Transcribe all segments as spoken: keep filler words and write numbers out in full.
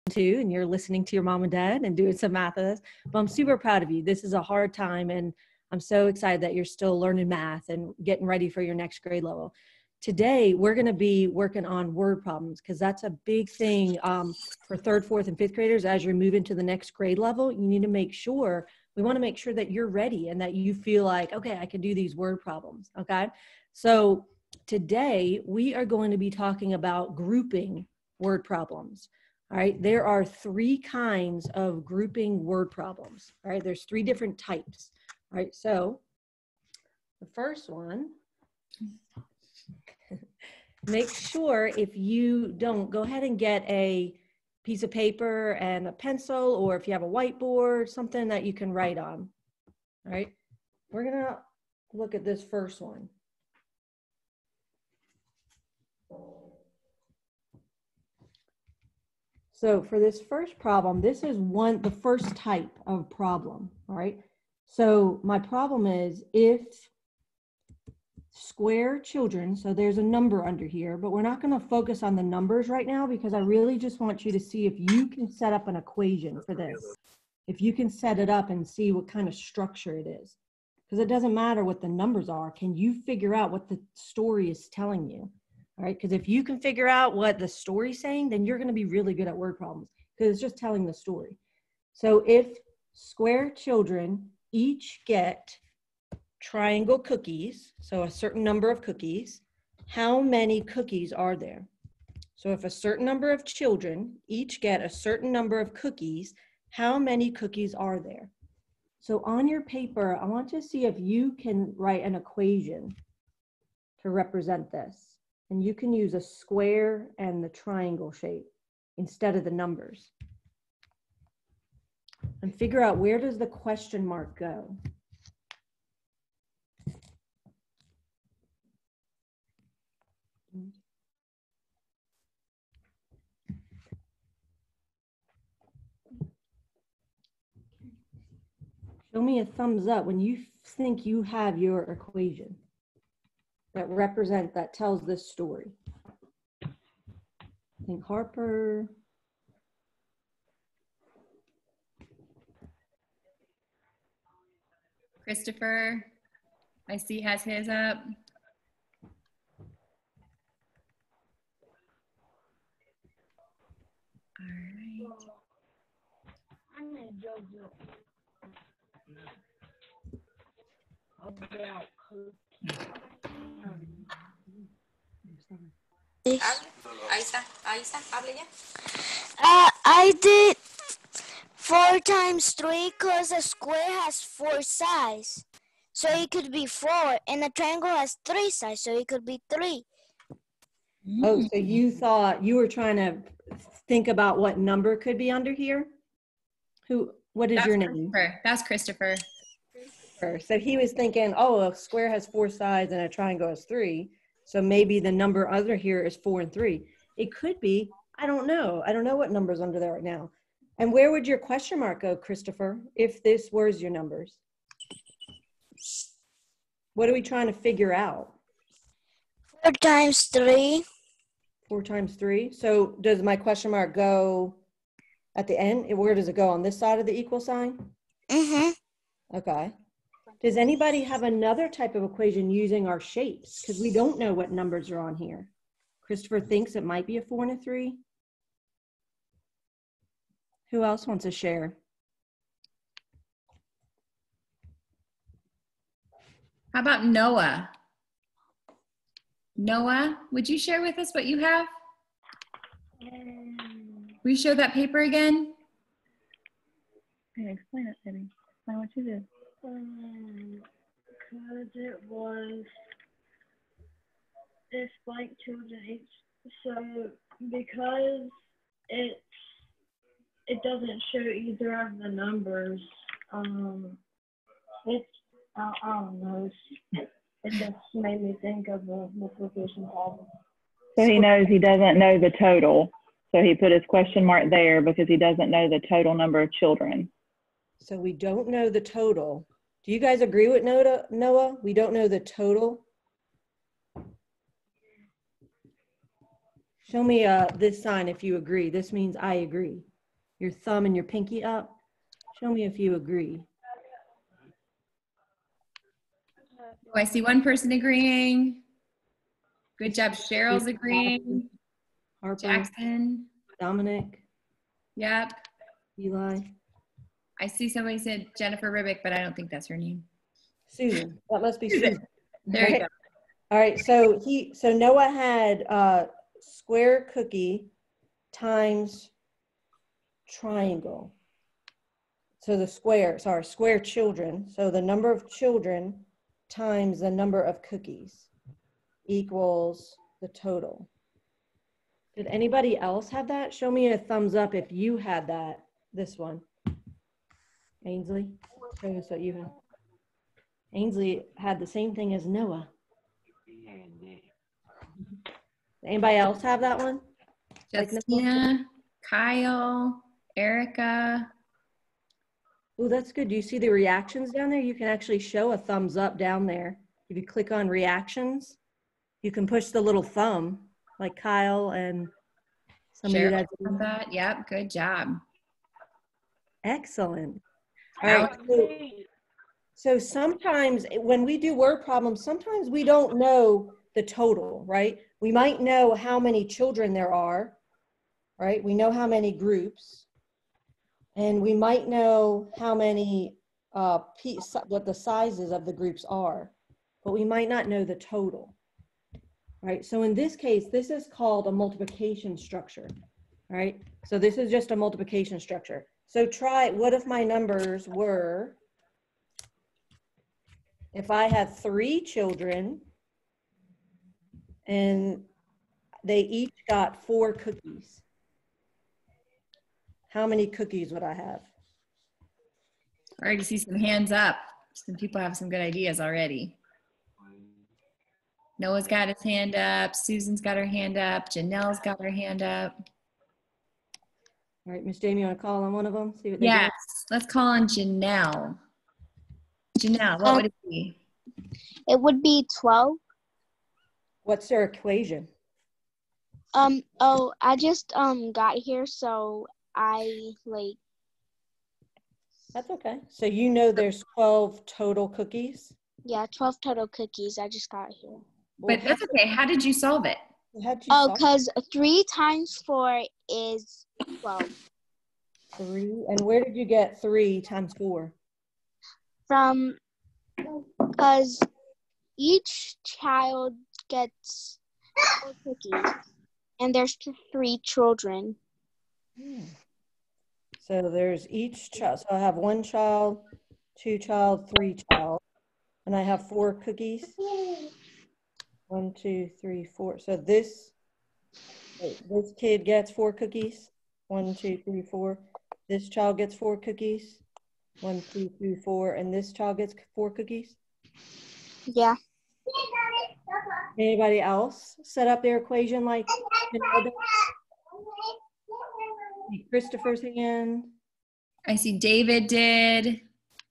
too, and you're listening to your mom and dad and doing some math of this, but I'm super proud of you. This is a hard time, and I'm so excited that you're still learning math and getting ready for your next grade level. Today, we're going to be working on word problems because that's a big thing um, for third, fourth, and fifth graders. As you move into the next grade level, you need to make sure, we want to make sure that you're ready and that you feel like, okay, I can do these word problems, okay? So today, we are going to be talking about grouping word problems, all right? There are three kinds of grouping word problems, all right? There's three different types, all right? So the first one, make sure if you don't, go ahead and get a piece of paper and a pencil, or if you have a whiteboard, something that you can write on. All right, we're gonna look at this first one. So for this first problem, this is one, the first type of problem, all right? So my problem is if square children, so there's a number under here, but we're not going to focus on the numbers right now because I really just want you to see if you can set up an equation for this. If you can set it up and see what kind of structure it is. Because it doesn't matter what the numbers are. Can you figure out what the story is telling you? All right, because if you can figure out what the story's saying, then you're going to be really good at word problems because it's just telling the story. So if square children each get triangle cookies, so a certain number of cookies, how many cookies are there? So if a certain number of children each get a certain number of cookies, how many cookies are there? So on your paper, I want to see if you can write an equation to represent this. And you can use a square and the triangle shape instead of the numbers. And figure out, where does the question mark go? Show me a thumbs up when you think you have your equation that represent, that tells this story. I think Harper. Christopher, I see, has his up. All right. I'm a JoJo. About Ahí está, ahí está, hable ya. Uh, I did four times three because a square has four sides. So it could be four. And a triangle has three sides. So it could be three. Oh, so you thought, you were trying to think about what number could be under here? Who, what is That's your name? That's Christopher. So he was thinking, oh, a square has four sides and a triangle has three. So maybe the number under here is four and three. It could be, I don't know. I don't know what number's under there right now. And where would your question mark go, Christopher, if this was your numbers? What are we trying to figure out? Four times three. Four times three. So does my question mark go at the end? Where does it go? On this side of the equal sign? Mm-hmm. Okay. Does anybody have another type of equation using our shapes? Because we don't know what numbers are on here. Christopher thinks it might be a four and a three. Who else wants to share? How about Noah? Noah, would you share with us what you have? Um, Will you show that paper again? yeah, explain it, Eddie. Explain what you did. Um, because it was this blank children each, so because it's it doesn't show either of the numbers, um, it's I, I don't know. It's, it just made me think of a multiplication problem. So he knows he doesn't know the total. So he put his question mark there because he doesn't know the total number of children. So we don't know the total. Do you guys agree with Noah? Noah? We don't know the total. Show me uh, this sign if you agree. This means I agree. your thumb and your pinky up. Show me if you agree. Oh, I see one person agreeing. Good job. Cheryl's agreeing. Harper, Jackson. Dominic, Yep. Eli, I see somebody said Jennifer Ribick, but I don't think that's her name. Susan. That must be Susan. There you Right? go. All right, so he, so Noah had uh, square cookie times triangle. So the square, sorry, square children. So the number of children times the number of cookies equals the total. Did anybody else have that? Show me a thumbs up if you had that, this one. Ainsley, show us what you had. Ainsley had the same thing as Noah. Anybody else have that one? Like Justina, Kyle, Erica. Oh, that's good. Do you see the reactions down there? You can actually show a thumbs up down there. If you click on reactions, you can push the little thumb like Kyle and somebody Cheryl that's got that. Yep, good job. excellent. All right. So, so sometimes when we do word problems, sometimes we don't know the total, right? We might know how many children there are, right? We know how many groups, and we might know how many, uh, piece, what the sizes of the groups are, but we might not know the total, right? So in this case, this is called a multiplication structure, right? So this is just a multiplication structure. So try, what if my numbers were, if I had three children and they each got four cookies, how many cookies would I have? I already see some hands up. Some people have some good ideas already. Noah's got his hand up. Susan's got her hand up. Janelle's got her hand up. All right, Miss Jamie, you want to call on one of them? See what they Yes, get? let's call on Janelle. Janelle, what Um, would it be? It would be twelve. What's their equation? Um, oh, I just um got here, so I like, That's okay. So you know there's twelve total cookies? yeah, twelve total cookies. I just got here. Well, But that's okay. How did you solve it? how'd you Oh, solve because three times four is twelve. three? And where did you get three times four? From, because each child gets four cookies, and there's th- three children. Hmm. So there's each child. So I have one child, two child, three child, and I have four cookies. One, two, three, four. So this, wait, this kid gets four cookies. One, two, three, four. This child gets four cookies. One, two, three, four. And this child gets four cookies. Yeah. Anybody else set up their equation like Christopher's hand? I see David did.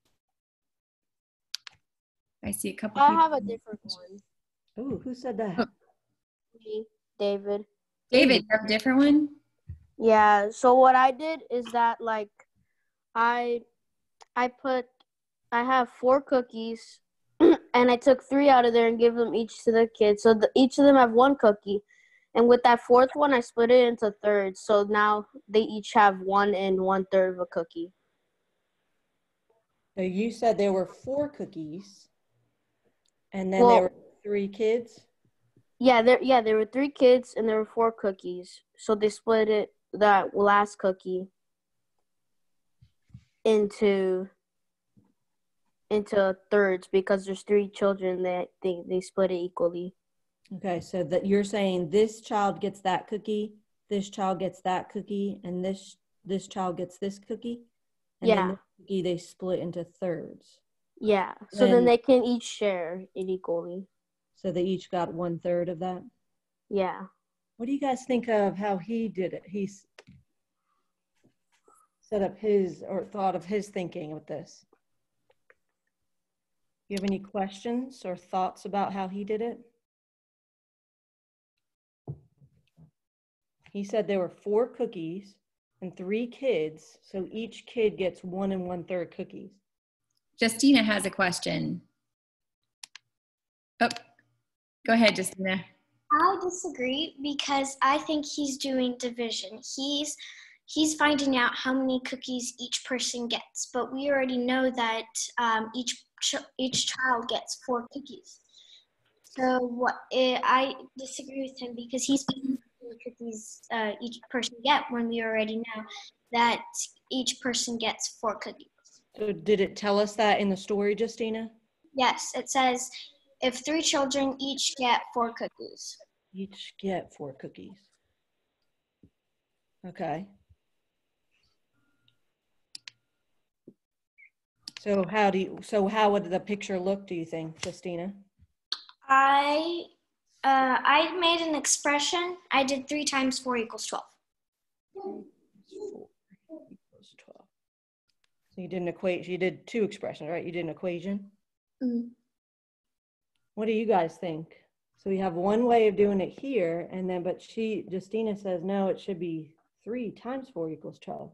I see a couple I people. have a different one. Oh, who said that? Me, David. David, you have a different one? Yeah, so what I did is that like I I put I have four cookies and I took three out of there and gave them each to the kids. So the, each of them have one cookie. And with that fourth one, I split it into thirds. So now they each have one and one third of a cookie. So you said there were four cookies, and then Well, there were three kids? Yeah, there yeah, there were three kids and there were four cookies. So they split it, that last cookie, into into thirds because there's three children that they, they split it equally. Okay, so that you're saying this child gets that cookie, this child gets that cookie, and this this child gets this cookie? And Yeah. then this cookie they split into thirds. Yeah. So then And- they can each share it equally. So they each got one third of that? Yeah. What do you guys think of how he did it? He's set up his, or thought of his thinking with this. You have any questions or thoughts about how he did it? He said there were four cookies and three kids. So each kid gets one and one third cookies. Justina has a question. Oh, go ahead, Justina. I disagree because I think he's doing division. He's he's finding out how many cookies each person gets, but we already know that um, each ch each child gets four cookies. So what eh, I disagree with him because he's finding out how many cookies uh, each person get when we already know that each person gets four cookies. So did it tell us that in the story, Justina? Yes, it says if three children each get four cookies. Each get four cookies. Okay. So how do you, so how would the picture look, do you think, Justina? I uh, I made an expression. I did three times four equals twelve. Four equals twelve. So you did an equation, you did two expressions, right? You did an equation? Mm. What do you guys think? So we have one way of doing it here, and then, but she, Justina says, no, it should be three times four equals twelve.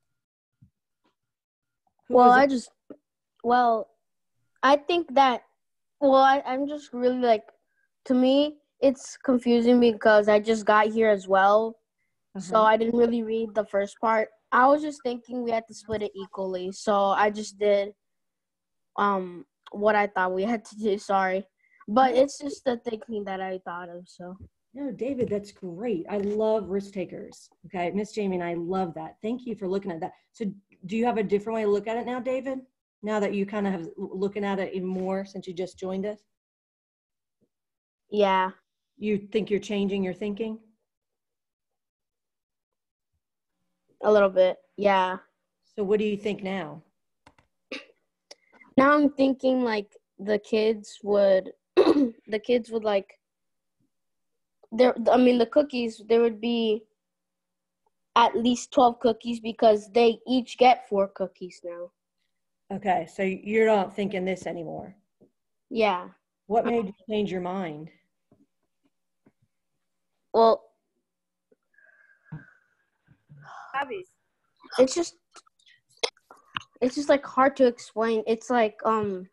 Who Well, was I it? just, well, I think that, well, I, I'm just really like, to me, it's confusing because I just got here as well. So Uh-huh. I didn't really read the first part. I was just thinking we had to split it equally. So I just did um what I thought we had to do. Sorry. But it's just the thinking that I thought of. So No, David, that's great. I love risk takers. Okay, Miss Jamie and I love that. Thank you for looking at that. So do you have a different way to look at it now, David? Now that you kind of have looking at it even more since you just joined us? yeah. You think you're changing your thinking? A little bit. Yeah. So what do you think now? Now I'm thinking like the kids would, the kids would like, there. I mean, the cookies, there would be at least twelve cookies because they each get four cookies now. Okay, so you're not thinking this anymore. Yeah. What made you change your mind? Well, it's just, it's just like hard to explain. It's like, um,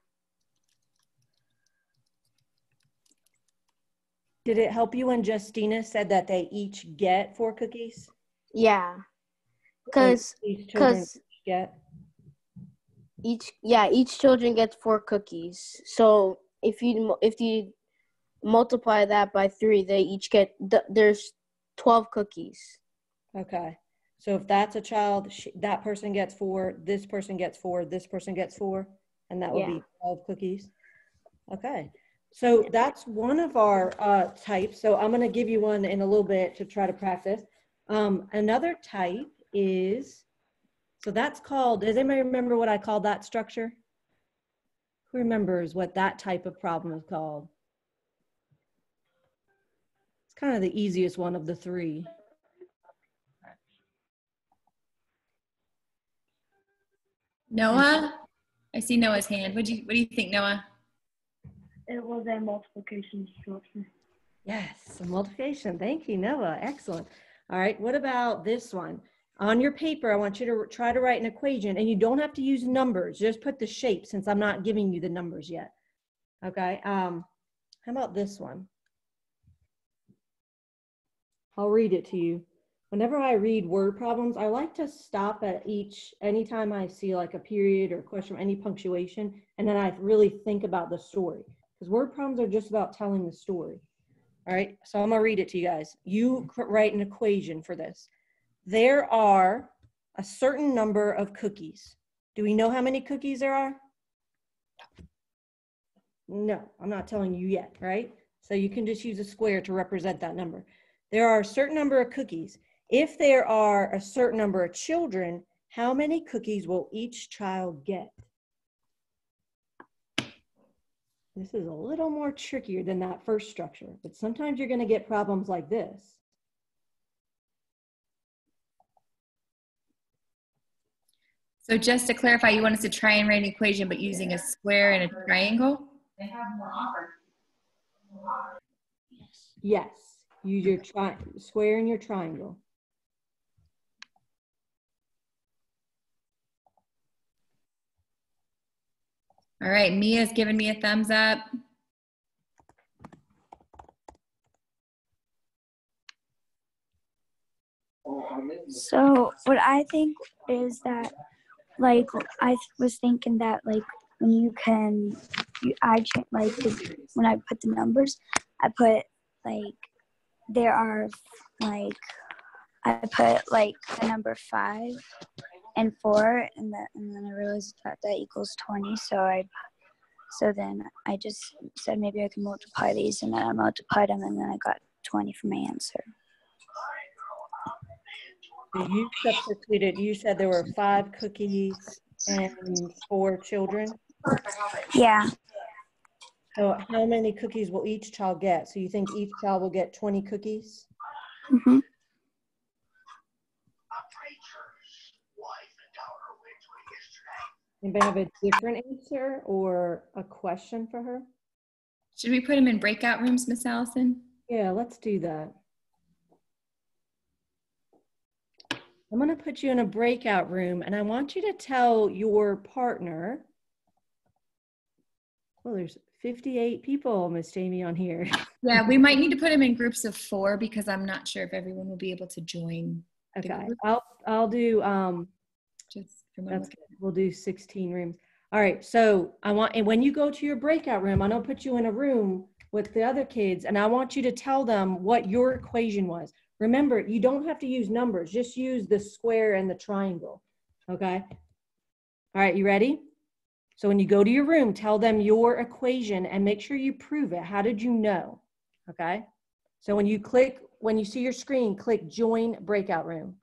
Did it help you when Justina said that they each get four cookies? yeah, So cause, each children cause each get? each, yeah, each children gets four cookies. So if you, if you multiply that by three, they each get, th there's twelve cookies. Okay. So if that's a child, she, that person gets four, this person gets four, this person gets four, and that will Yeah. be twelve cookies. Okay. So that's one of our uh, types. So I'm going to give you one in a little bit to try to practice. Um, another type is, so that's called, does anybody remember what I called that structure? Who remembers what that type of problem is called? It's kind of the easiest one of the three. Noah? I see Noah's hand. What do you, what do you think, Noah? It was a multiplication structure. Yes, multiplication. Thank you, Noah. Excellent. All right, what about this one? On your paper, I want you to try to write an equation, and you don't have to use numbers. Just put the shape since I'm not giving you the numbers yet. Okay, um, how about this one? I'll read it to you. Whenever I read word problems, I like to stop at each, anytime I see like a period or question, any punctuation, and then I really think about the story. Because word problems are just about telling the story. All right, so I'm gonna read it to you guys. You write an equation for this. There are a certain number of cookies. Do we know how many cookies there are? No, I'm not telling you yet, right? So you can just use a square to represent that number. There are a certain number of cookies. If there are a certain number of children, how many cookies will each child get? This is a little more trickier than that first structure, but sometimes you're going to get problems like this. So just to clarify, you want us to try and write an equation, but using a square and a triangle? Yes, use your tri square and your triangle. All right, Mia's giving me a thumbs up. So what I think is that, like, I was thinking that, like, when you can, you, I cha- like the, when I put the numbers, I put like there are like I put like the number five and four, and that, and then I realized that that equals twenty. So I, so then I just said maybe I can multiply these, and then I multiplied them, and then I got twenty for my answer. You substituted, you said there were five cookies and four children. Yeah. So how many cookies will each child get? So you think each child will get twenty cookies? Mm-hmm. Anybody have a different answer or a question for her? Should we put them in breakout rooms, Miss Allison? Yeah, let's do that. I'm going to put you in a breakout room, and I want you to tell your partner. Well, there's fifty-eight people, Miss Jamie, on here. Yeah, we might need to put them in groups of four because I'm not sure if everyone will be able to join. Okay, I'll I'll do um. Just from That's good. We'll do sixteen rooms. All right. So I want, and when you go to your breakout room, I'm gonna put you in a room with the other kids, and I want you to tell them what your equation was. Remember, you don't have to use numbers. Just use the square and the triangle. Okay. All right. You ready? So when you go to your room, tell them your equation and make sure you prove it. How did you know? Okay. So when you click, when you see your screen, click join breakout room.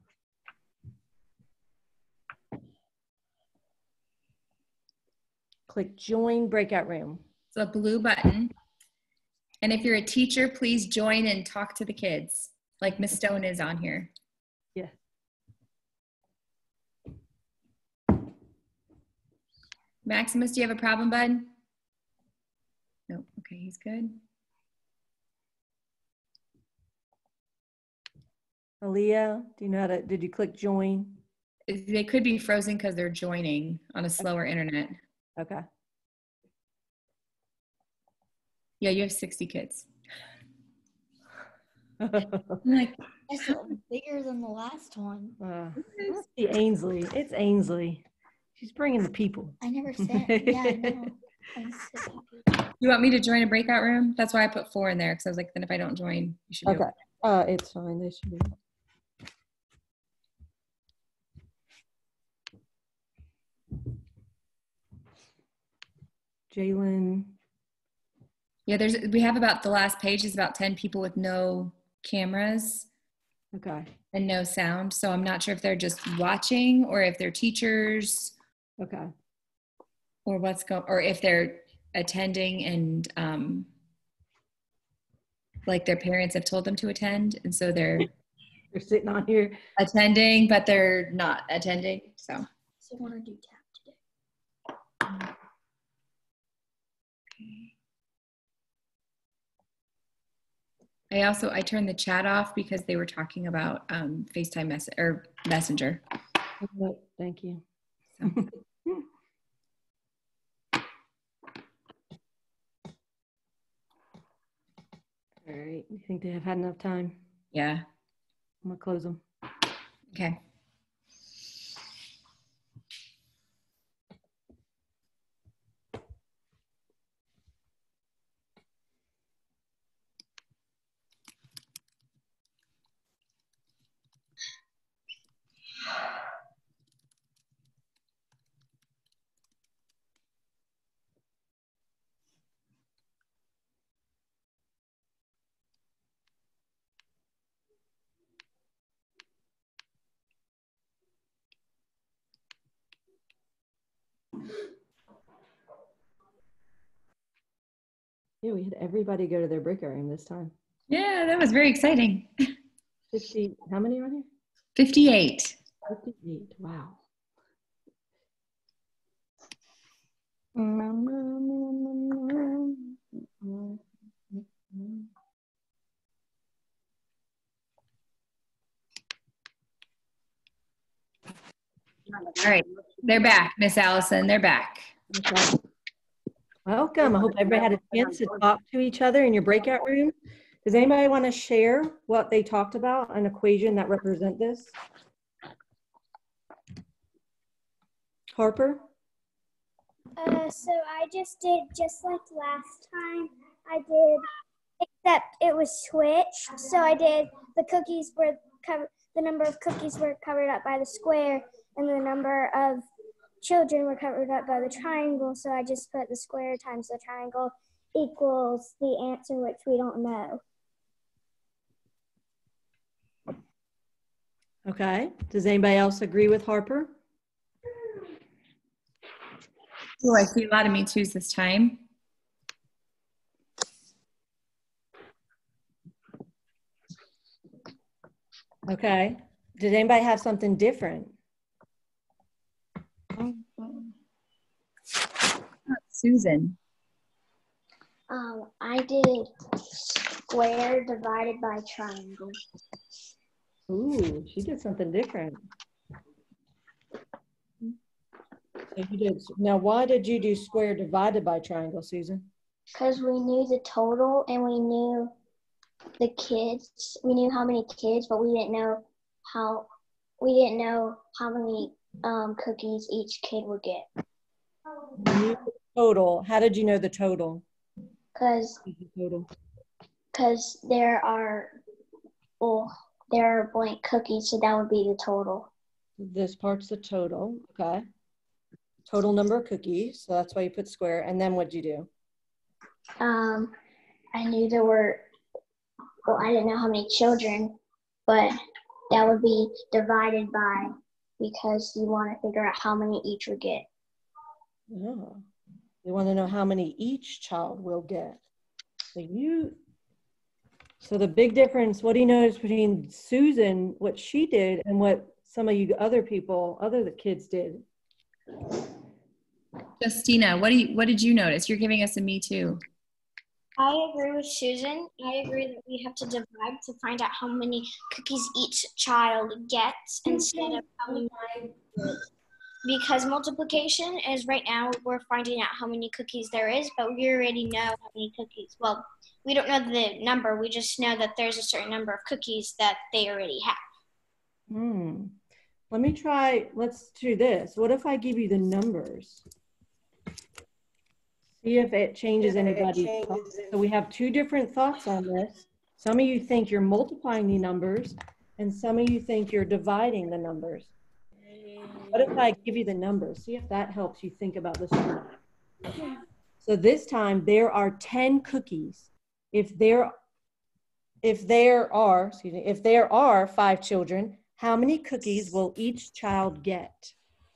Click join breakout room. It's a blue button. And if you're a teacher, please join and talk to the kids, like Miss Stone is on here. Yeah. Maximus, do you have a problem, bud? No, okay, he's good. Aaliyah, do you know how to, did you click join? They could be frozen because they're joining on a slower internet. Okay. Yeah, you have sixty kids. Like, it's bigger than the last one. Uh, let's see Ainsley. It's Ainsley. She's bringing the people. I never said, yeah, I know. You want me to join a breakout room? That's why I put four in there, because I was like, then if I don't join, you should be okay. Uh, it's fine. They should be. Jalen. Yeah, there's, we have about, the last page is about ten people with no cameras. Okay. And no sound. So I'm not sure if they're just watching or if they're teachers. Okay. Or what's going, or if they're attending and um, like their parents have told them to attend. And so they're they're sitting on here attending, but they're not attending. So. So I want to do tap today. Okay. I also, I turned the chat off because they were talking about um, FaceTime mess or Messenger. Oh, thank you. So. All right. You think they have had enough time? Yeah. I'm gonna close them. Okay. Yeah, we had everybody go to their breakout room this time. Yeah, that was very exciting. fifty, how many are on here? fifty-eight. fifty-eight, wow. All right, they're back, Miss Allison, they're back. Okay. Welcome. I hope everybody had a chance to talk to each other in your breakout room. Does anybody want to share what they talked about, an equation that represent this? Harper? Uh, so I just did just like last time. I did, except it was switched. So I did the cookies were covered, the number of cookies were covered up by the square, and the number of children were covered up by the triangle. So I just put the square times the triangle equals the answer, which we don't know. Okay. Does anybody else agree with Harper? Oh, I see a lot of me too's this time. Okay. Did anybody have something different? Susan. Um, I did square divided by triangle. Ooh, she did something different. So you did. Now, why did you do square divided by triangle, Susan? Because we knew the total and we knew the kids. We knew how many kids, but we didn't know how. We didn't know how many um, cookies each kid would get. You knew the total. How did you know the total? Because because there are well there are blank cookies, so that would be the total. This part's the total. Okay. Total number of cookies. So that's why you put square. And then what'd you do? Um, I knew there were. Well, I didn't know how many children, but that would be divided by, because you want to figure out how many each would get. Oh, you want to know how many each child will get. So you, so the big difference, what do you notice between Susan, what she did, and what some of you other people, other the kids did? Justina, what do you, what did you notice? You're giving us a me too. I agree with Susan. I agree that we have to divide to find out how many cookies each child gets instead of how many. Because multiplication is right now we're finding out how many cookies there is, but we already know how many cookies. Well, we don't know the number. We just know that there's a certain number of cookies that they already have. Hmm. Let me try, let's do this. What if I give you the numbers? See if it changes anybody's thoughts. So we have two different thoughts on this. Some of you think you're multiplying the numbers, and some of you think you're dividing the numbers. What if I give you the numbers? See if that helps you think about this. So this time there are ten cookies. If there, if there are, excuse me, if there are five children, how many cookies will each child get?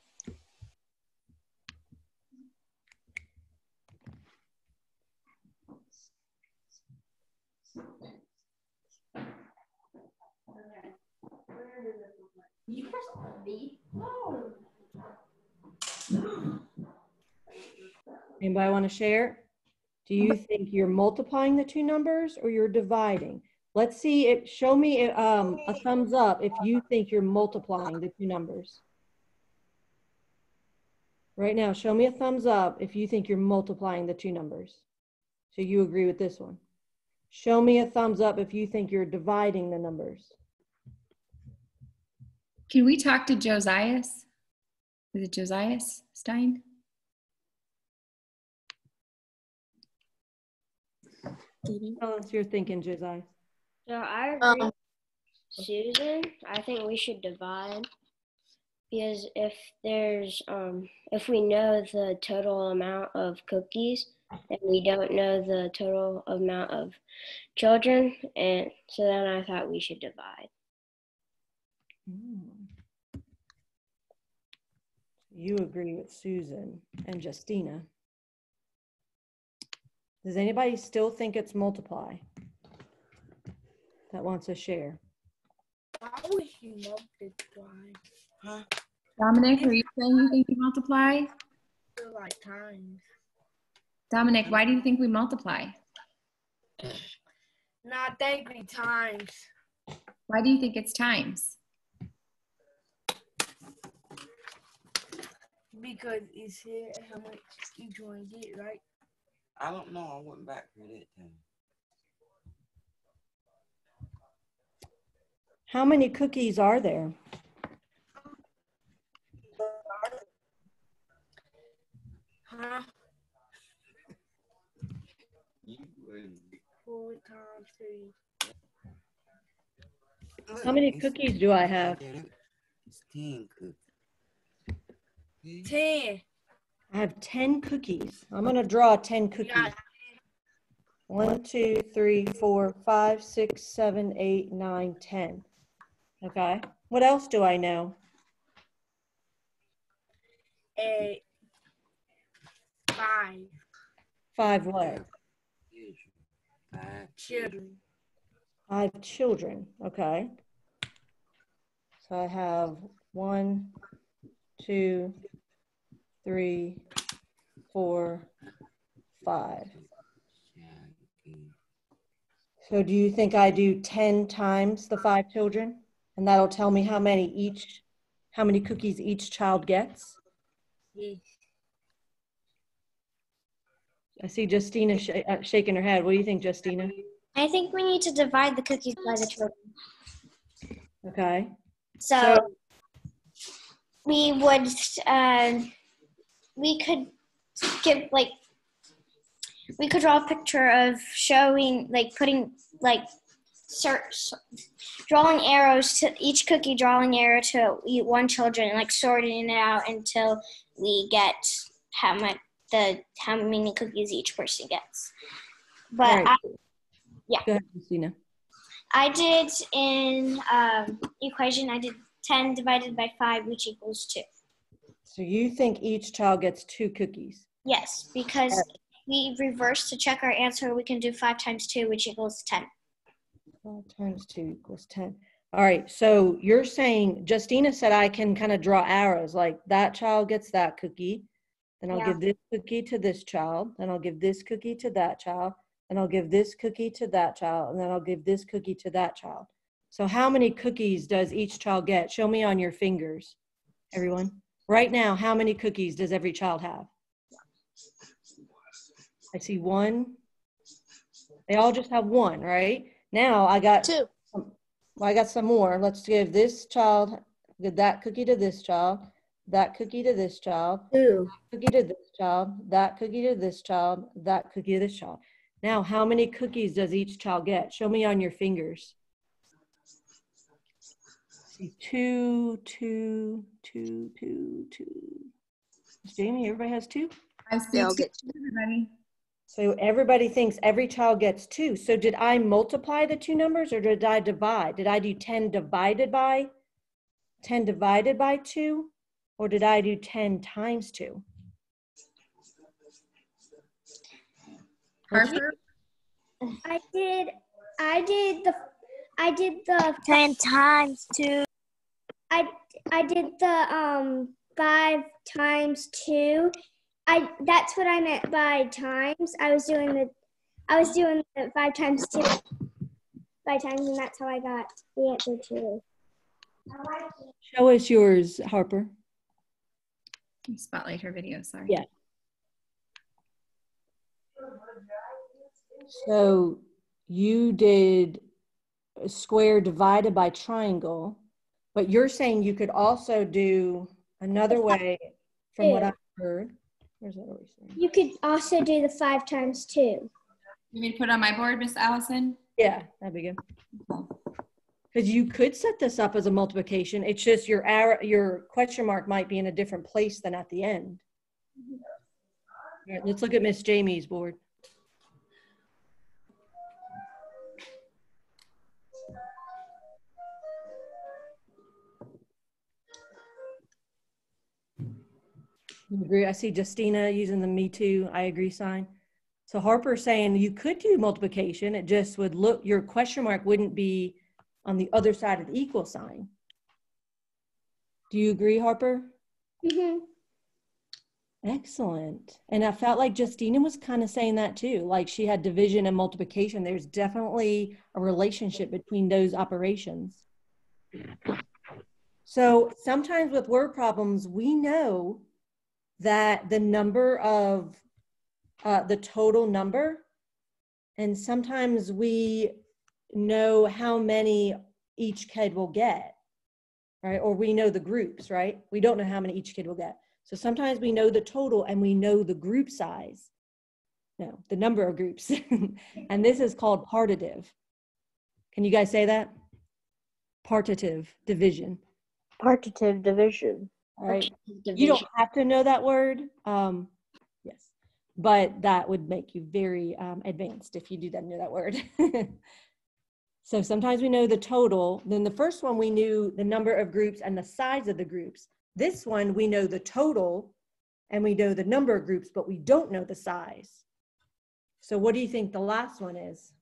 You press B. No. Anybody want to share? Do you think you're multiplying the two numbers or you're dividing? Let's see it. Show me um, a thumbs up if you think you're multiplying the two numbers. Right now, show me a thumbs up if you think you're multiplying the two numbers. So you agree with this one. Show me a thumbs up if you think you're dividing the numbers. Can we talk to Josias? Is it Josias Stein? Tell us you're thinking, Josiah. So I agree with Susan. I think we should divide, because if there's um if we know the total amount of cookies and we don't know the total amount of children, and so then I thought we should divide. Mm. You agree with Susan and Justina. Does anybody still think it's multiply that wants to share? I wish you multiply. Huh? Dominic, are you saying you think we multiply? Like times. Dominic, why do you think we multiply? Not technically times. Why do you think it's times? Because it's here how much each one get, right? I don't know. I went back for that time. How many cookies are there? Huh? You would. Four times three. How many cookies do I have? It's ten cookies. Ten. I have ten cookies. I'm going to draw ten cookies. Yeah. One, two, three, four, five, six, seven, eight, nine, ten. Okay. What else do I know? Eight. Five. Five what? Five children. Five children. Okay. So I have one, two, three, four, five. So do you think I do ten times the five children? And that'll tell me how many each, how many cookies each child gets? Yes. I see Justina sh uh, shaking her head. What do you think, Justina? I think we need to divide the cookies by the children. Okay. So, So we would, uh, we could give like, we could draw a picture of showing, like putting, like, search, drawing arrows to each cookie, drawing arrow to one children, and like sorting it out until we get how much the how many cookies each person gets. But right. I, yeah, Go ahead, Justina. I did in um, equation. I did ten divided by five, which equals two. So you think each child gets two cookies? Yes, because right. we reverse to check our answer. We can do five times two, which equals ten. Five times two equals ten. All right, so you're saying, Justina said I can kind of draw arrows, like that child gets that cookie, then I'll yeah. give this cookie to this child, then I'll give this cookie to that child, and I'll give this cookie to that child, and then I'll give this cookie to that child. So how many cookies does each child get? Show me on your fingers, everyone. Right now, how many cookies does every child have? I see one. They all just have one, right? Now I got two. Well, I got some more. Let's give this child, give that cookie to this child, that cookie to this child, two. Cookie to this child, that cookie to this child, that cookie to this child. Now, how many cookies does each child get? Show me on your fingers. See, two, two, two, two, two. Jamie, everybody has two? I see I'll get two, everybody. So everybody thinks every child gets two. So did I multiply the two numbers or did I divide? Did I do ten divided by ten divided by two? Or did I do ten times two? Harper? I did, I did the, I did the ten times two. I, I did the um five times two. I, that's what I meant by times. I was doing the, I was doing the five times two, five times, and that's how I got the answer two. Show us yours, Harper. Spotlight her video, sorry. Yeah. So you did a square divided by triangle, but you're saying you could also do another way from what I've heard. Where's that always saying? You could also do the five times two. You want me to put it on my board, Miss Allison? Yeah, that'd be good. Because you could set this up as a multiplication. It's just your arrow, your question mark might be in a different place than at the end. All right, let's look at Miss Jamie's board. You agree? I see Justina using the me too, I agree sign. So Harper's saying you could do multiplication. It just would look, your question mark wouldn't be on the other side of the equal sign. Do you agree, Harper? Mm-hmm. Excellent. And I felt like Justina was kind of saying that too. Like she had division and multiplication. There's definitely a relationship between those operations. So sometimes with word problems, we know that the number of uh, the total number. And sometimes we know how many each kid will get, right? Or we know the groups, right? We don't know how many each kid will get. So sometimes we know the total and we know the group size. No, the number of groups. And this is called partitive. Can you guys say that? Partitive division. Partitive division. All right. You don't have to know that word. Um, yes. But that would make you very um, advanced if you do that, know that word. So sometimes we know the total. Then the first one, we knew the number of groups and the size of the groups. This one, we know the total and we know the number of groups, but we don't know the size. So what do you think the last one is?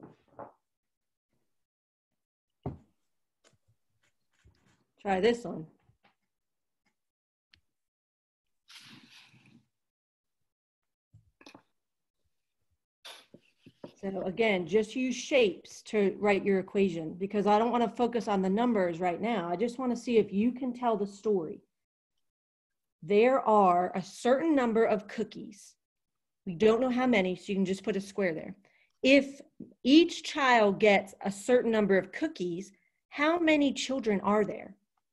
Try this one. So again, just use shapes to write your equation because I don't want to focus on the numbers right now. I just want to see if you can tell the story. There are a certain number of cookies. We don't know how many, so you can just put a square there. If each child gets a certain number of cookies, how many children are there?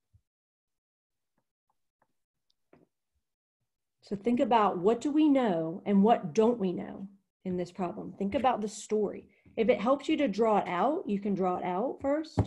So think about what do we know and what don't we know in this problem. Think about the story. If it helps you to draw it out, you can draw it out first.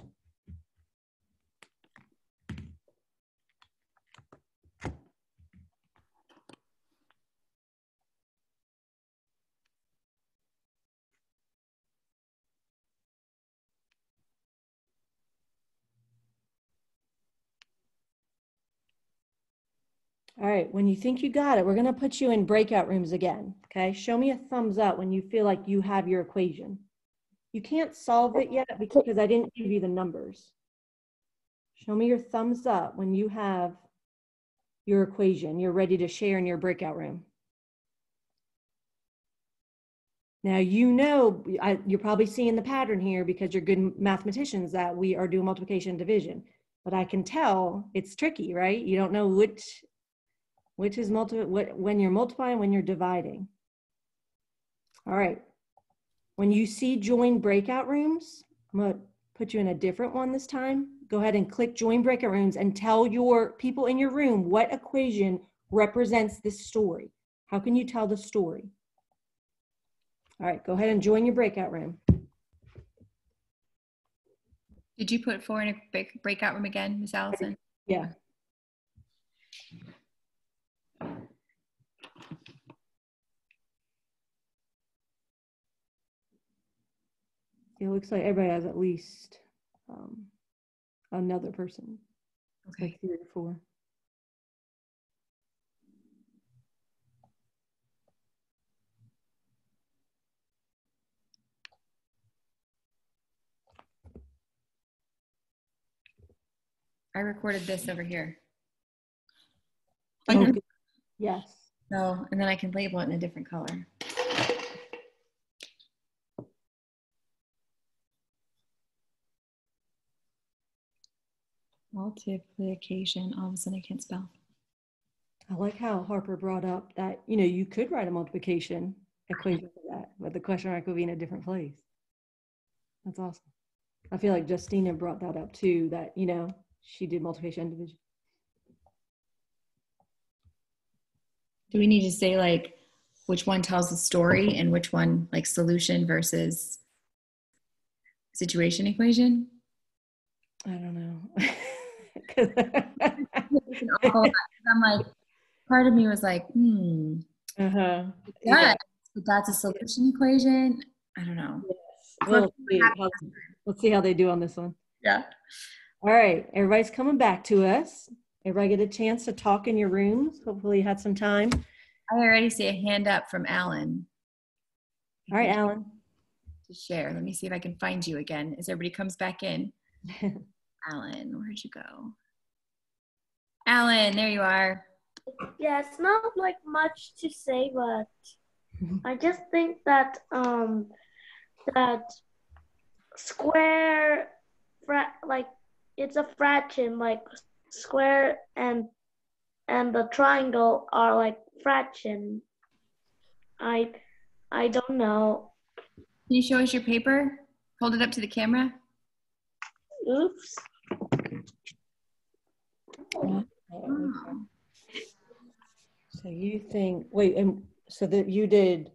All right, when you think you got it, we're gonna put you in breakout rooms again, okay? Show me a thumbs up when you feel like you have your equation. You can't solve it yet because I didn't give you the numbers. Show me your thumbs up when you have your equation. You're ready to share in your breakout room. Now, you know, I, you're probably seeing the pattern here because you're good mathematicians that we are doing multiplication and division. But I can tell it's tricky, right? You don't know which Which is multi what, when you're multiplying, when you're dividing. All right. When you see join breakout rooms, I'm going to put you in a different one this time. Go ahead and click join breakout rooms and tell your people in your room what equation represents this story. How can you tell the story? All right, go ahead and join your breakout room. Did you put four in a breakout room again, Miss Allison? Yeah. It looks like everybody has at least um, another person. Okay. Like three or four. I recorded this over here. Oh, yes. So, and then I can label it in a different color. Multiplication. All of a sudden I can't spell. I like how Harper brought up that, you know, you could write a multiplication equation for that, but the question mark would be in a different place. That's awesome. I feel like Justina brought that up too, that, you know, she did multiplication and division. Do we need to say like which one tells the story and which one like solution versus situation equation? I don't know. I'm like, part of me was like, hmm. Uh-huh. Yeah, Yeah. but that's a solution equation. I don't know. Yes. We'll see how, let's see how they do on this one. Yeah. All right. Everybody's coming back to us. Everybody get a chance to talk in your rooms. Hopefully you had some time. I already see a hand up from Alan. All right, Alan. To share. Let me see if I can find you again as everybody comes back in. Alan, where'd you go? Alan, there you are. Yeah, it's not like much to say, but I just think that um that square fra like it's a fraction, like square and and the triangle are like fraction. I I don't know. Can you show us your paper? Hold it up to the camera. Oops. Oh. So you think, wait, and so that you did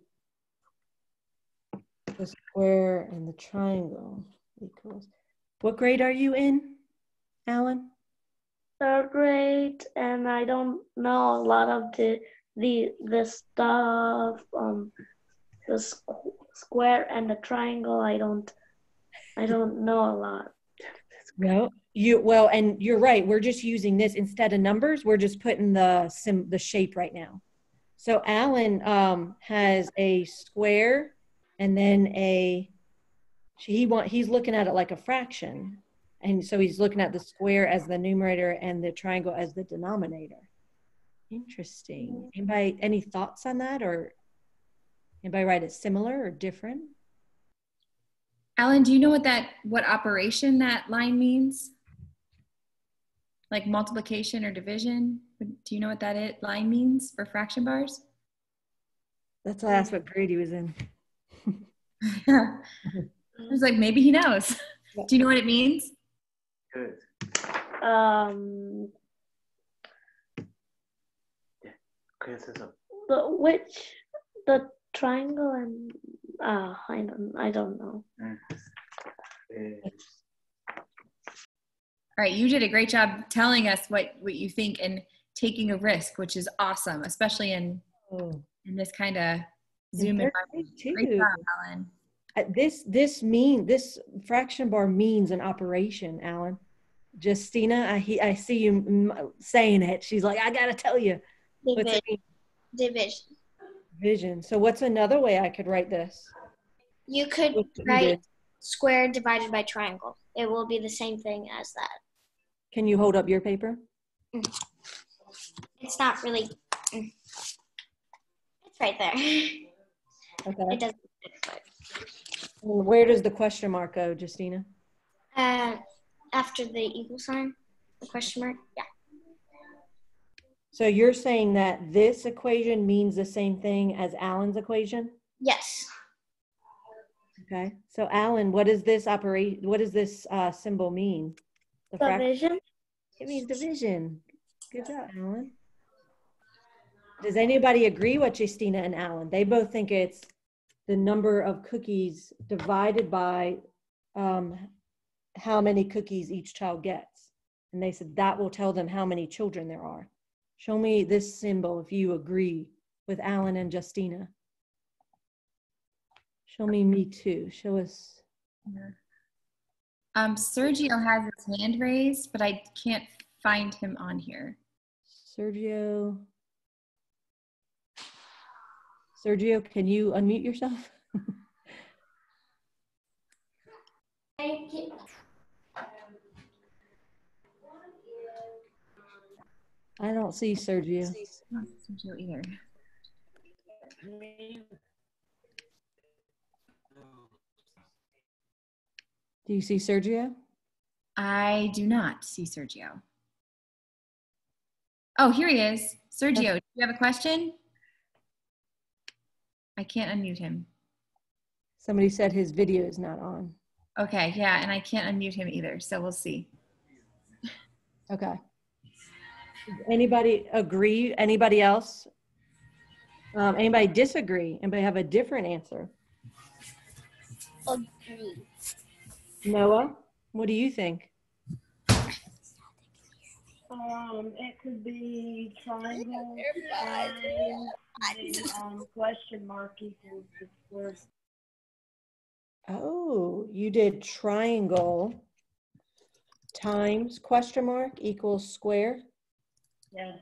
the square and the triangle equals. What grade are you in, Alan? Third grade, and I don't know a lot of the the the stuff. Um, the squ- square and the triangle. I don't. I don't know a lot. No, you well, and you're right. We're just using this instead of numbers. We're just putting the sim the shape right now. So Alan um, has a square, and then a. He want he's looking at it like a fraction, and so he's looking at the square as the numerator and the triangle as the denominator. Interesting. Anybody any thoughts on that, or anybody write it similar or different? Alan, do you know what that, what operation that line means? Like multiplication or division? Do you know what that it, line means for fraction bars? That's why I asked what grade he was in. I was like, maybe he knows. Do you know what it means? Good. Um, Criticism. the which the triangle and uh, I don't. I don't know. Mm. All right, you did a great job telling us what, what you think and taking a risk, which is awesome, especially in, oh. in this kind of Zoom environment. Great job, Alan. Uh, this this mean this fraction bar means an operation, Alan. Justina, I he, I see you m- saying it. She's like, I gotta tell you. What's Division. it mean? Division. Division. So what's another way I could write this? You could What you write did. square divided by triangle. It will be the same thing as that. Can you hold up your paper? It's not really. It's right there. Okay. It doesn't. And where does the question mark go, Justina? Uh, after the equal sign, the question mark. Yeah. So you're saying that this equation means the same thing as Alan's equation? Yes. Okay. So Alan, what does this operate? What does this uh, symbol mean? The Division. It means division. Good job, Alan. Does anybody agree with Justina and Alan? They both think it's the number of cookies divided by um, how many cookies each child gets. And they said that will tell them how many children there are. Show me this symbol if you agree with Alan and Justina. Show me me too. Show us. Um, Sergio has his hand raised, but I can't find him on here. Sergio. Sergio, can you unmute yourself? I don't see Sergio. I don't see Sergio either. Do you see Sergio? I do not see Sergio. Oh, here he is. Sergio, do you have a question? I can't unmute him. Somebody said his video is not on. Okay, yeah, and I can't unmute him either, so we'll see. Okay. Anybody agree? Anybody else? Um, anybody disagree? Anybody have a different answer? Agree. Noah, what do you think? Um, it could be triangle times the um, question mark equals the square. Oh, you did triangle times question mark equals square. Yeah.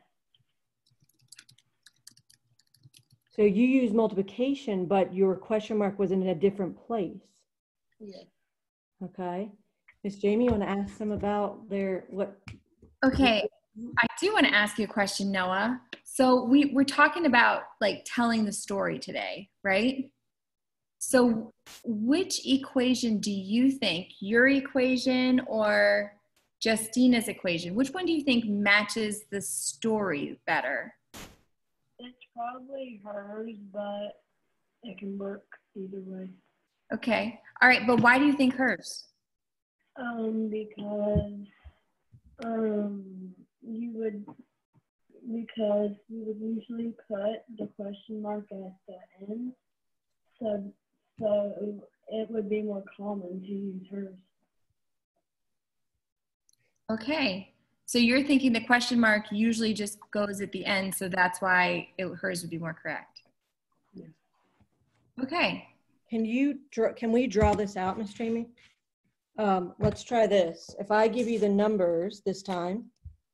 So you use multiplication, but your question mark was in a different place. Yeah. Okay. Miss Jamie, you want to ask them about their, what? Okay, I do want to ask you a question, Noah. So we, we're talking about like telling the story today, right? So which equation do you think, your equation or Justina's equation, which one do you think matches the story better? It's probably hers, but it can work either way. Okay. All right. But why do you think hers? Um, because um, you would because you would usually put the question mark at the end, so so it would be more common to use hers. Okay. So you're thinking the question mark usually just goes at the end, so that's why it, hers would be more correct. Yeah. Okay. Can you draw, can we draw this out, Miss Jamie? Um, let's try this. If I give you the numbers this time,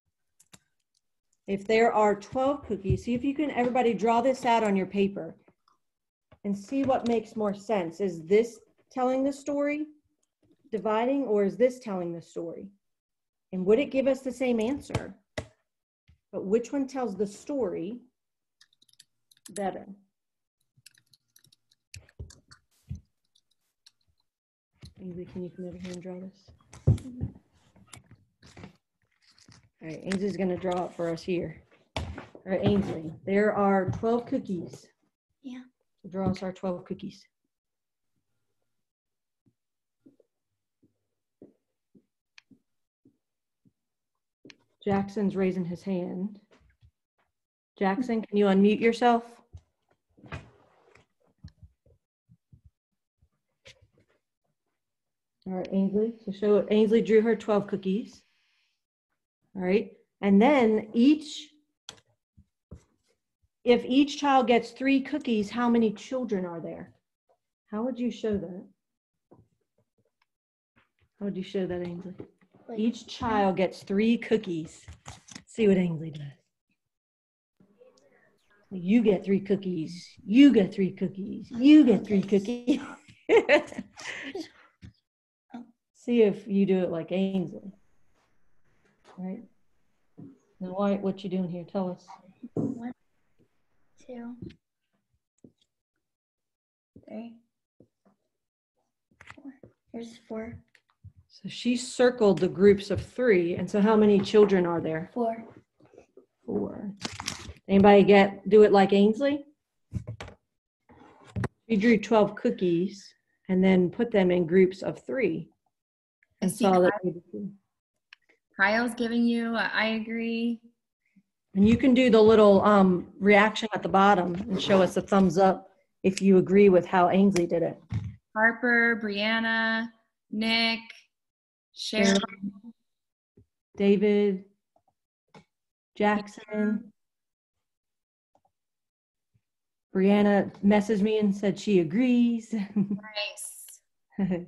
if there are twelve cookies, see if you can, everybody draw this out on your paper and see what makes more sense. Is this telling the story, dividing, or is this telling the story? And would it give us the same answer? But which one tells the story better? Ainsley, can you come over here and draw this? All right, Ainsley's going to draw it for us here. All right, Ainsley, there are twelve cookies. Yeah. So draw us our twelve cookies. Jackson's raising his hand. Jackson, can you unmute yourself? All right, Ainsley. So show it. Ainsley drew her twelve cookies. All right. And then each, if each child gets three cookies, how many children are there? How would you show that? How would you show that, Ainsley? Each child gets three cookies. Let's see what Ainsley does. You get three cookies. You get three cookies. You get three cookies. See if you do it like Ainsley. All right. Now, why, what you doing here? Tell us. One, two, three, four. Here's four. So she circled the groups of three. And so how many children are there? Four. Four. Anybody get, do it like Ainsley? She drew twelve cookies and then put them in groups of three. And saw that. Kyle's giving you, a, I agree. And you can do the little um, reaction at the bottom and show us a thumbs up if you agree with how Ainsley did it. Harper, Brianna, Nick, Sharon, David, Jackson. Brianna messaged me and said she agrees. Nice.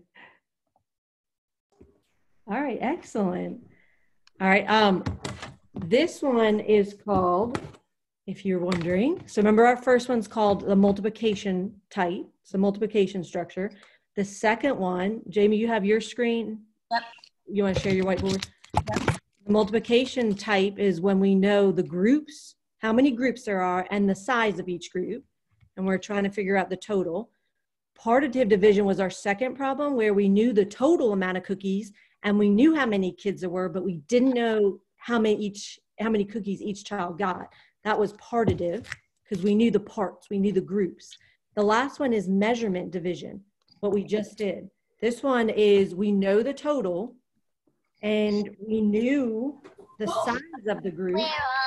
All right, excellent. All right, um, this one is called, if you're wondering, so remember our first one's called the multiplication type, so multiplication structure. The second one, Jamie, you have your screen? Yep. You want to share your whiteboard? Yep. The multiplication type is when we know the groups, how many groups there are, and the size of each group, and we're trying to figure out the total. Partitive division was our second problem, where we knew the total amount of cookies and we knew how many kids there were, but we didn't know how many each, how many cookies each child got. That was partitive because we knew the parts, we knew the groups. The last one is measurement division, what we just did. This one is we know the total and we knew the size of the group.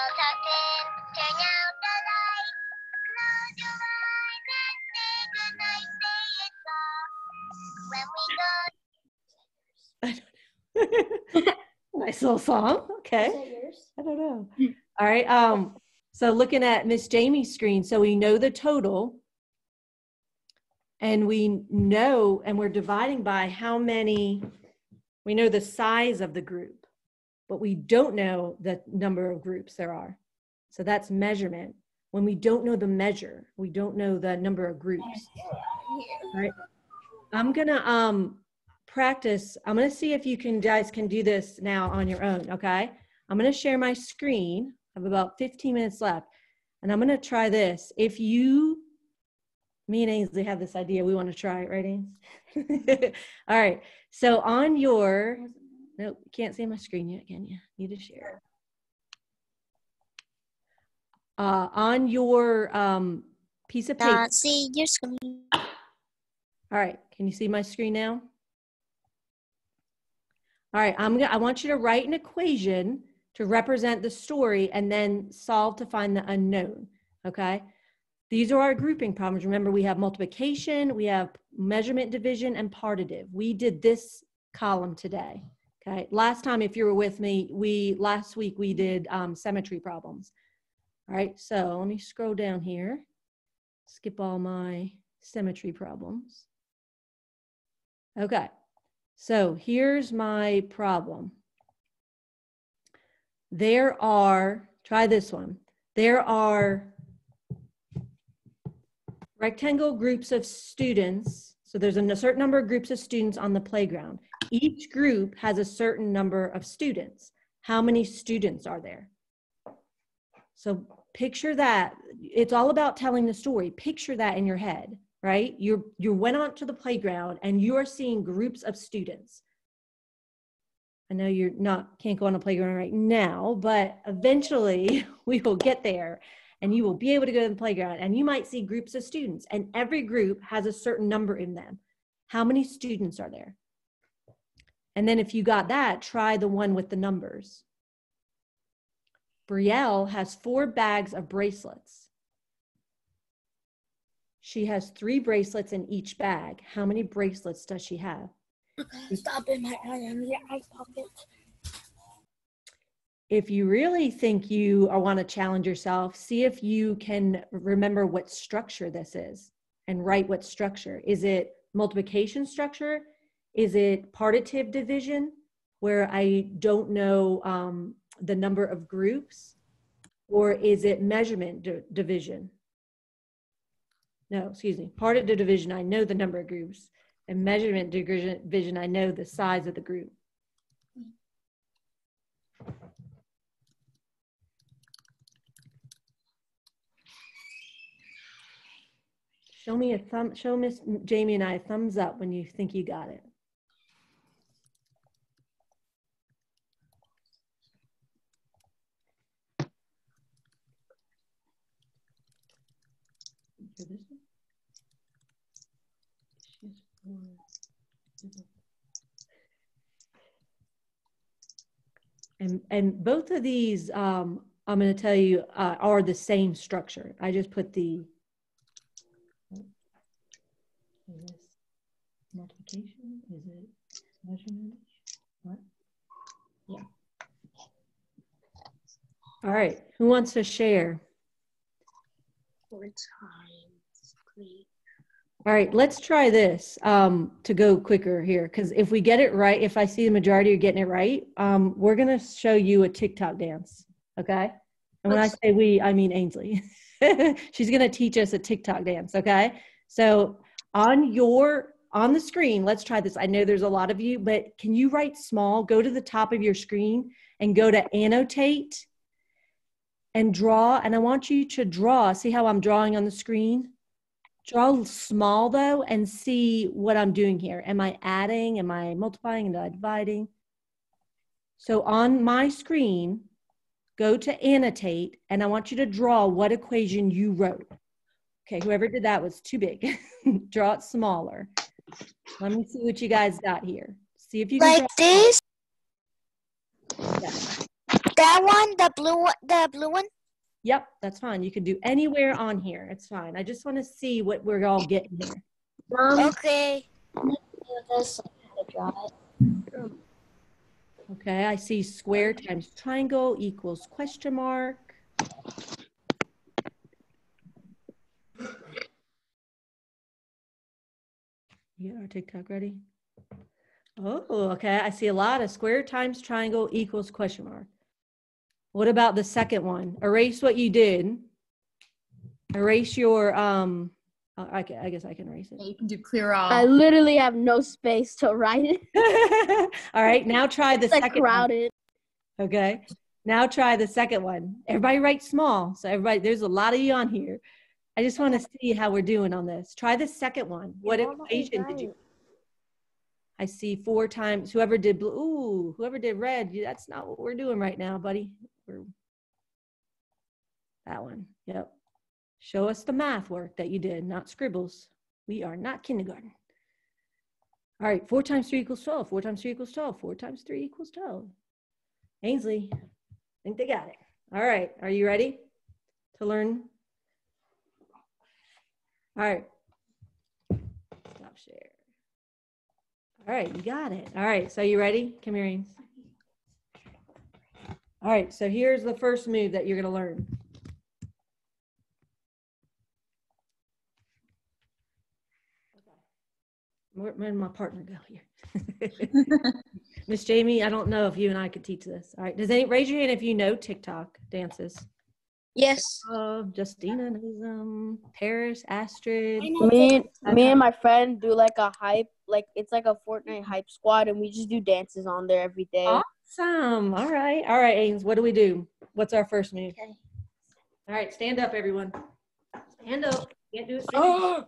Nice little song. Okay. Is that yours? I don't know. All right. Um, so looking at Miss Jamie's screen, so we know the total and we know, and we're dividing by how many, we know the size of the group, but we don't know the number of groups there are. So that's measurement. When we don't know the measure, we don't know the number of groups. All right. I'm gonna um practice. I'm gonna see if you can guys can do this now on your own. Okay. I'm gonna share my screen. I have about fifteen minutes left, and I'm gonna try this. If you, me and Ainsley have this idea. We want to try it, right, Ainsley? All right. So on your, nope, can't see my screen yet, can you? Need to share. Uh, on your um, piece of paper. Uh, see your screen. All right, can you see my screen now? All right, I'm gonna, I want you to write an equation to represent the story and then solve to find the unknown, okay? These are our grouping problems. Remember, we have multiplication, we have measurement division, and partitive. We did this column today, okay? Last time, if you were with me, we last week we did um, symmetry problems. All right, so let me scroll down here, skip all my symmetry problems. Okay, so here's my problem. There are, try this one. There are rectangle groups of students. So there's a certain number of groups of students on the playground. Each group has a certain number of students. How many students are there? So picture that. It's all about telling the story. Picture that in your head, right? You you went on to the playground and you're seeing groups of students. I know you're not, can't go on a playground right now, but eventually we will get there and you will be able to go to the playground and you might see groups of students and every group has a certain number in them. How many students are there? And then if you got that, try the one with the numbers. Brielle has four bags of bracelets. She has three bracelets in each bag. How many bracelets does she have? Stop in my eye in your eye pocket. If you really think you want to challenge yourself, see if you can remember what structure this is and write what structure. Is it multiplication structure? Is it partitive division, where I don't know um, the number of groups? Or is it measurement di- division? No, excuse me, partitive division, I know the number of groups. And measurement division, I know the size of the group. Show me a thumb, show Miss Jamie and I a thumbs up when you think you got it. And, and both of these, um, I'm going to tell you, uh, are the same structure. I just put the is this multiplication? Is it measurement? What? Yeah. All right. Who wants to share? Four times three. All right, let's try this um, to go quicker here, because if we get it right, if I see the majority are getting it right, um, we're going to show you a TikTok dance, okay? And when I say we, I mean Ainsley. She's going to teach us a TikTok dance, okay? So on your, on the screen, let's try this. I know there's a lot of you, but can you write small? Go to the top of your screen and go to annotate and draw. And I want you to draw. See how I'm drawing on the screen? Draw small though and see what I'm doing here. Am I adding? Am I multiplying? Am I dividing? So on my screen, go to annotate and I want you to draw what equation you wrote. Okay, whoever did that was too big. Draw it smaller. Let me see what you guys got here. See if you can like draw this. Yeah. That one, the blue one, the blue one. Yep, that's fine. You can do anywhere on here. It's fine. I just want to see what we're all getting here. Um, okay. Okay, I see square times triangle equals question mark. You got our TikTok ready? Oh, okay. I see a lot of square times triangle equals question mark. What about the second one? Erase what you did. Erase your, um, I, can, I guess I can erase it. Yeah, you can do clear all. I literally have no space to write it. All right, now try the it's like second crowded. one. Okay, now try the second one. Everybody write small. So everybody, there's a lot of you on here. I just want to see how we're doing on this. Try the second one. What equation did you? I see four times. Whoever did blue, ooh, whoever did red, that's not what we're doing right now, buddy. We're, that one, yep. Show us the math work that you did, not scribbles. We are not kindergarten. All right, four times three equals twelve. Four times three equals twelve. Four times three equals twelve. Ainsley, I think they got it. All right, are you ready to learn? All right. Stop share. All right, you got it. All right, so you ready? Come here, Ains. All right, so here's the first move that you're going to learn. Where, where did my partner go here? Miss Jamie, I don't know if you and I could teach this. All right, does any raise your hand if you know TikTok dances? Yes. Uh, Justina knows them. Paris, Astrid. Me, Okay. me and my friend do like a hype, like it's like a Fortnite hype squad, and we just do dances on there every day. Awesome. All right. All right, Ains, what do we do? What's our first move? Okay. All right, stand up, everyone. Stand up. Can't do it. Oh!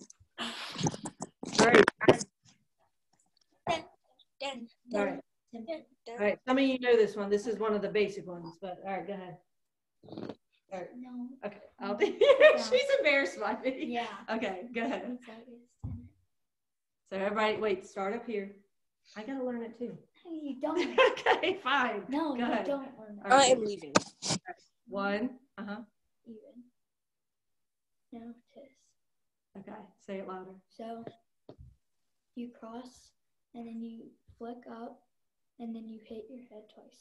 All right. All right. All right. Some of you know this one. This is one of the basic ones, but all right, go ahead. All right. No. Okay. I'll do She's embarrassed by me. Yeah. Okay, go ahead. So everybody, wait, start up here. I gotta learn it too. No, you don't. Okay, fine. No, go you ahead. don't learn it. Right. I'm leaving. One. Uh-huh. Even. Notice. Okay, say it louder. So you cross and then you flick up and then you hit your head twice.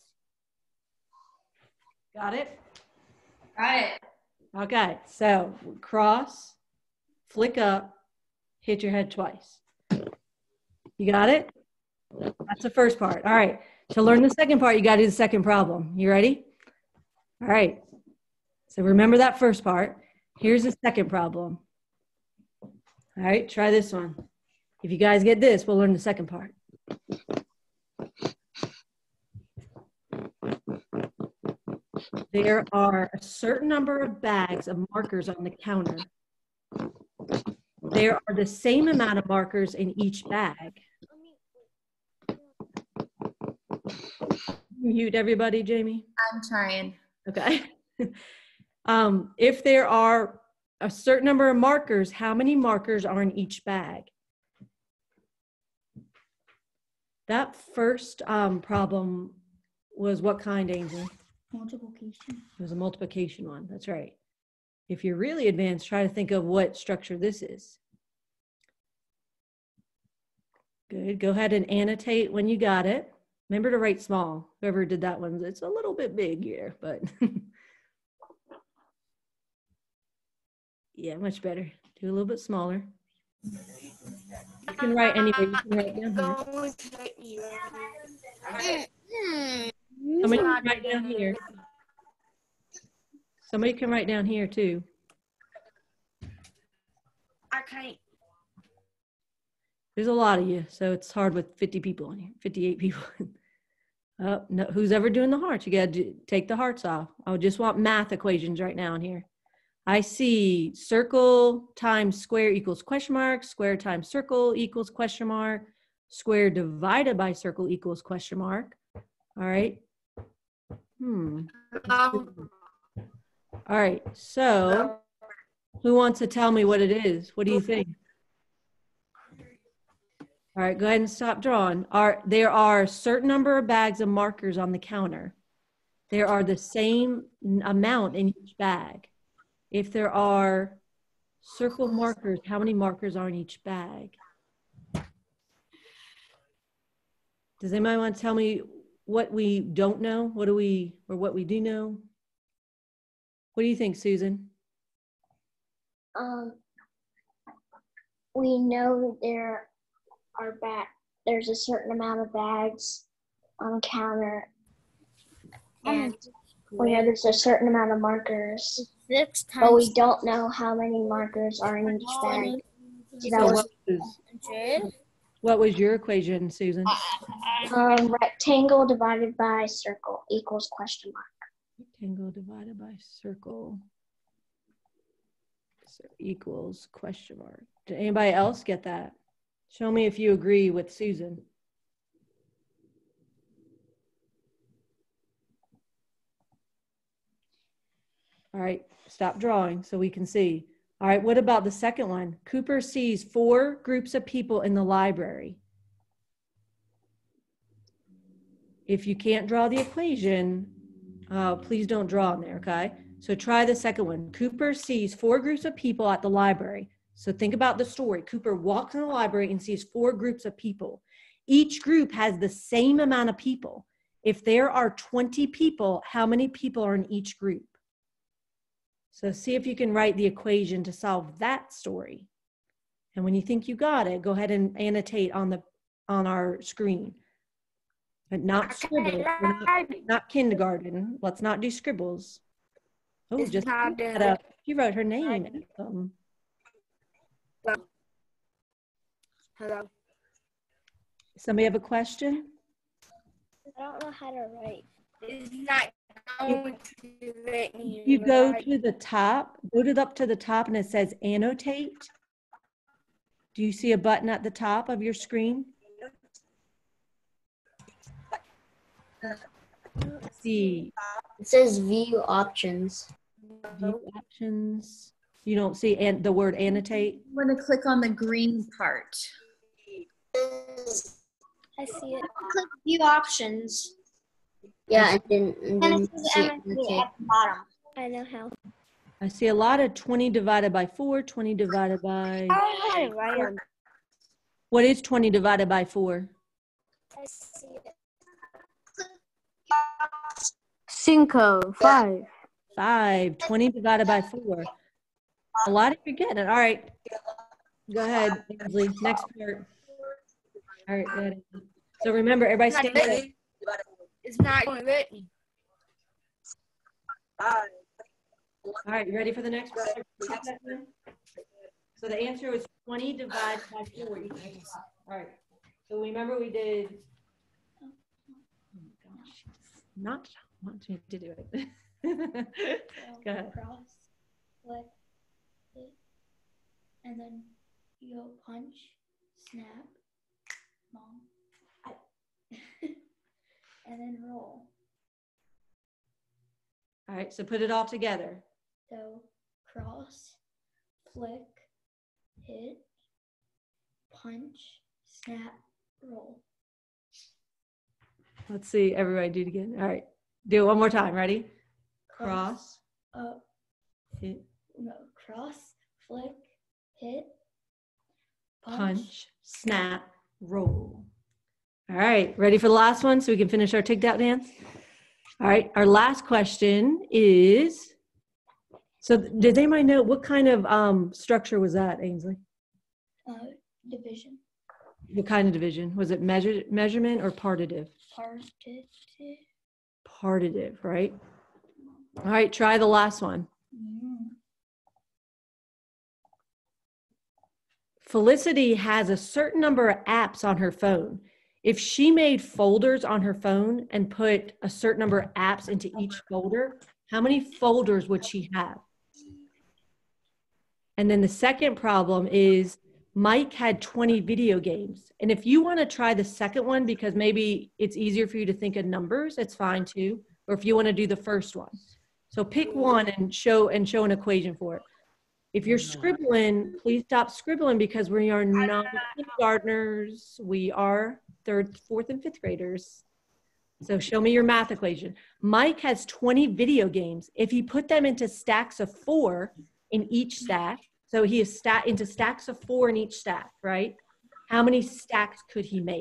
Got it? Got it. Okay, so cross, flick up, hit your head twice. You got it? That's the first part. All right, to learn the second part, you got to do the second problem. You ready? All right, so remember that first part. Here's the second problem. All right, try this one. If you guys get this, we'll learn the second part. There are a certain number of bags of markers on the counter. There are the same amount of markers in each bag. Mute everybody, Jamie. I'm trying. Okay. um, if there are a certain number of markers, how many markers are in each bag? That first um, problem was what kind, Angel? Multiplication. It was a multiplication one. That's right. If you're really advanced, try to think of what structure this is. Good. Go ahead and annotate when you got it. Remember to write small. Whoever did that one, it's a little bit big here, but yeah, much better. Do a little bit smaller. You can write anywhere. You can write down here. Somebody can write down here. Somebody can write down here too. Okay. There's a lot of you, so it's hard with fifty people in here, fifty-eight people. uh, no, who's ever doing the hearts? You got to take the hearts off. I just want math equations right now in here. I see circle times square equals question mark, square times circle equals question mark, square divided by circle equals question mark. All right. Hmm. Um, All right. So who wants to tell me what it is? What do you think? All right, go ahead and stop drawing. Are, there are a certain number of bags of markers on the counter. There are the same amount in each bag. If there are circle markers, how many markers are in each bag? Does anybody want to tell me what we don't know? What do we, or what we do know? What do you think, Susan? Um, we know there are bag. There's a certain amount of bags on the counter, and we know there's a certain amount of markers. Six times but we don't know how many markers are in each bag. So that So was, what, was, what was your equation, Susan? um, rectangle divided by circle equals question mark. Rectangle divided by circle so equals question mark. Did anybody else get that? Show me if you agree with Susan. All right, stop drawing so we can see. All right, what about the second one? Cooper sees four groups of people in the library. If you can't draw the equation, uh, please don't draw in there, okay? So try the second one. Cooper sees four groups of people at the library. So think about the story. Cooper walks in the library and sees four groups of people. Each group has the same amount of people. If there are twenty people, how many people are in each group? So see if you can write the equation to solve that story. And when you think you got it, go ahead and annotate on the on our screen. But not scribble, not, not kindergarten. Let's not do scribbles. Oh, It's just not had a, she wrote her name. Um, Hello. somebody have a question? I don't know how to write. It's not going to let me. You go write. to the top, go to the, up to the top and it says annotate. Do you see a button at the top of your screen? See. It says view options. View options. You don't see an, the word annotate? I'm going to click on the green part. I see it. Click view options. Yeah, and then, and then And it says see annotate annotate. at the bottom. I know how. I see a lot of twenty divided by four, twenty divided by... I don't know how to write them. What is twenty divided by four? I see it. Cinco, five. Five. twenty divided by four. A lot of you are getting it. All right. Go ahead, Ainsley. Next part. All right, ready. So remember, everybody It's not stand up. letting- It's not going to let me. All right, you ready for the next part? So the answer was twenty divided by four. All right. So remember we did. Oh my gosh, not wanting to do it. Go ahead. Cross, flick, hit, and then you go punch, snap, mom, and then roll. All right, so put it all together. So cross, flick, hit, punch, snap, roll. Let's see, everybody do it again. All right, do it one more time. Ready? Cross, Up, hit, no, cross, flick, hit, punch. punch, snap, roll. All right, ready for the last one so we can finish our tic-tac dance? All right, our last question is, so does anybody know what kind of um, structure was that, Ainsley? Uh, division. What kind of division? Was it measure, measurement or partitive? Partitive. Partitive, right? All right, try the last one. Mm. Felicity has a certain number of apps on her phone. If she made folders on her phone and put a certain number of apps into each folder, how many folders would she have? And then the second problem is Mike had twenty video games. And if you want to try the second one, because maybe it's easier for you to think of numbers, it's fine too. Or if you want to do the first one. So pick one and show and show an equation for it. If you're scribbling, please stop scribbling because we are not kindergartners. We are third, fourth, and fifth graders. So show me your math equation. Mike has twenty video games. If he put them into stacks of four in each stack, so he is stat into stacks of four in each stack, right? How many stacks could he make?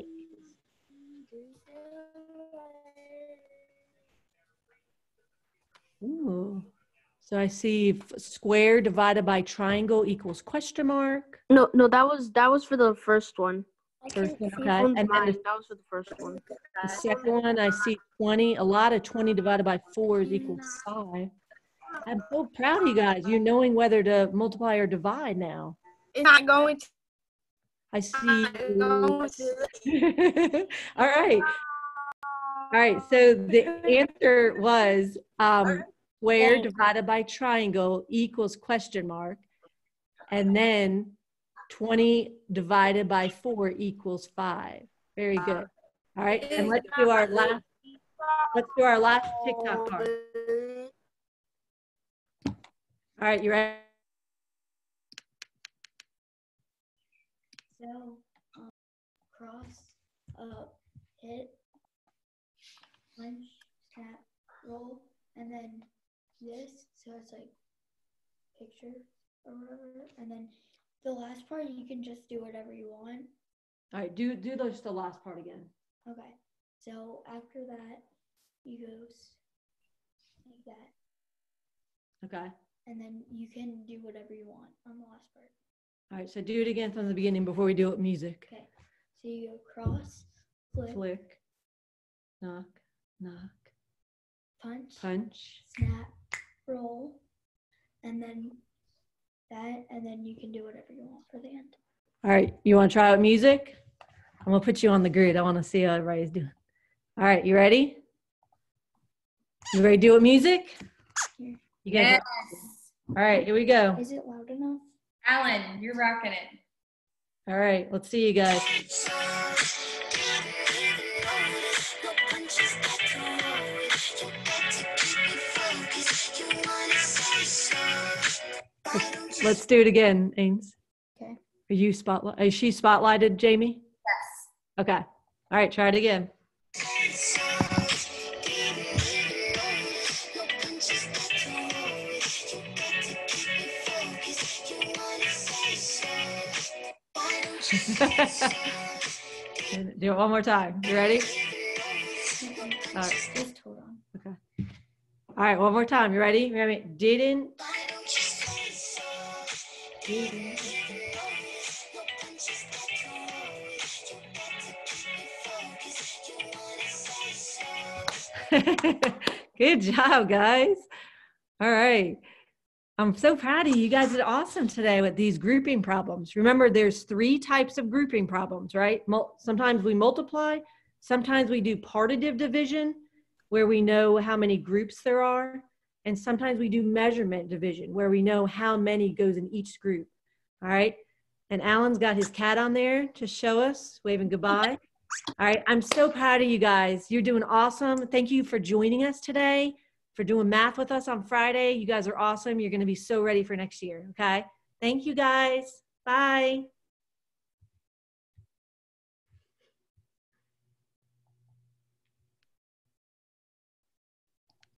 Ooh. So I see square divided by triangle equals question mark. No, no, that was that was for the first one. First one, okay. One's And then mine. the, That was for the first one. the second one, I see twenty. A lot of twenty divided by four is equals five. I'm so proud of you guys. You're knowing whether to multiply or divide now. It's not going to. I see. Going to All right. All right. So the answer was um, square divided by triangle equals question mark. And then twenty divided by four equals five. Very good. All right. And let's do our last, let's do our last TikTok part. All right, you ready? So, um, cross, up, hit, punch, snap, roll, and then this. So it's like picture or whatever. And then the last part, you can just do whatever you want. All right, do do those the last part again. Okay. So after that, you go like that. Okay. And then you can do whatever you want on the last part. All right, so do it again from the beginning before we do it with music. Okay. So you go cross, flick, Flick, knock, knock, punch, punch. snap, roll, and then that, and then you can do whatever you want for the end. All right, you want to try out music? I'm gonna put you on the grid. I want to see how everybody's doing. All right, you ready? You ready to do it with music? Here. You guys. Yes. All right, here we go. Is it loud enough? Alan, you're rocking it. All right, let's see you guys. Let's, let's do it again, Ains. Okay. Are you spotlight? Is she spotlighted, Jamie? Yes. Okay. All right, try it again. Do it one more time. You ready? All right. Just hold on. Okay. All right, one more time. You ready? You ready? Didn't. Didn't. Good job, guys. All right. I'm so proud of you. You guys did awesome today with these grouping problems. Remember, there's three types of grouping problems, right? Mul- sometimes we multiply. Sometimes we do partitive division, where we know how many groups there are. And sometimes we do measurement division, where we know how many goes in each group. All right. And Alan's got his cat on there to show us, waving goodbye. All right. I'm so proud of you guys. You're doing awesome. Thank you for joining us today, for doing math with us on Friday. You guys are awesome. You're going to be so ready for next year. Okay. Thank you guys. Bye.